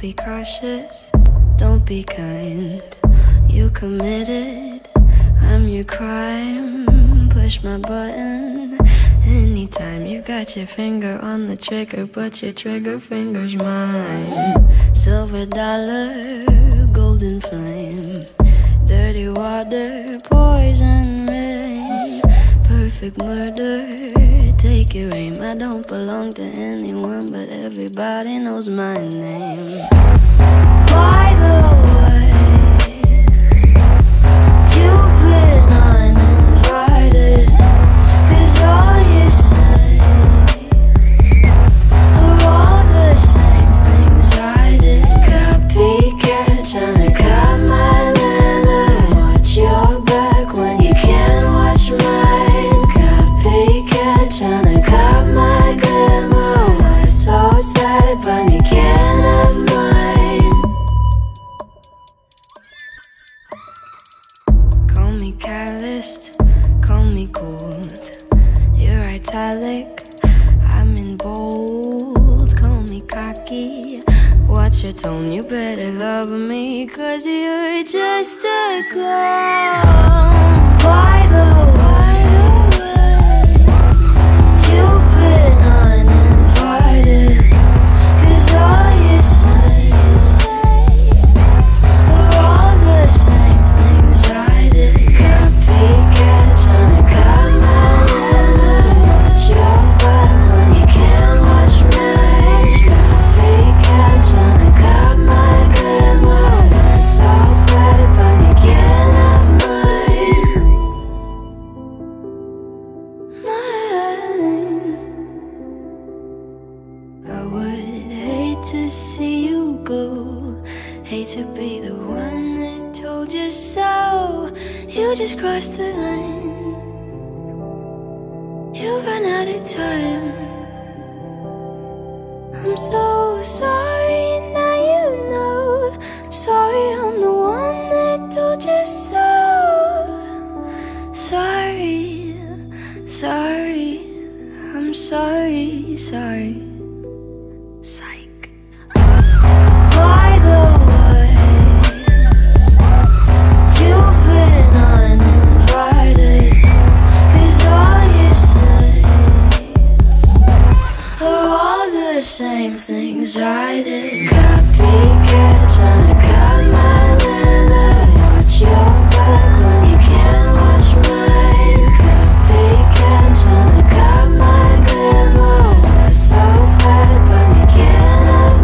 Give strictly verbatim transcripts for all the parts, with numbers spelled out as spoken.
be cautious, don't be kind. You committed, I'm your crime. Push my button anytime. You got your finger on the trigger, but your trigger finger's mine. Silver dollar, golden flame, dirty water, poison rain, perfect murder, take your aim. I don't belong to anyone, but everybody knows my name. By the way, you've been uninvited, 'cause all you say are all the same things I did. Copycat, tryna cut my manner. Watch your back when you can't watch mine. Copycat, tryna cut my glamour. Why so sad when you can't have mine? Call me calloused, call me cold. You're italic, I'm in bold. Call me cocky, watch your tone. You better love me, 'cause you're just a clown. By the way, you've been uninvited, 'cause all you say are all the same things I did. Copycat, tryna cut my manner. Watch your back when you can't watch mine. Copycat, tryna cut my glamour. That's so sad when you can't have mine. Mine. I would hate to see you go, hate to be the one that told you so. You just crossed the line, you ran out of time. I'm so sorry, now you know. Sorry, I'm the one that told you so. Sorry, sorry, I'm sorry, sorry. Psych. By the way, you've been uninvited, 'cause all you say are all the same things I did. Copycat, tryna cut my manner. Watch your back when you can't watch mine. Copycat, tryna cut my glamour. What's so sad when you can't have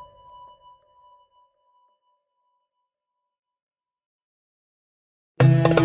mine?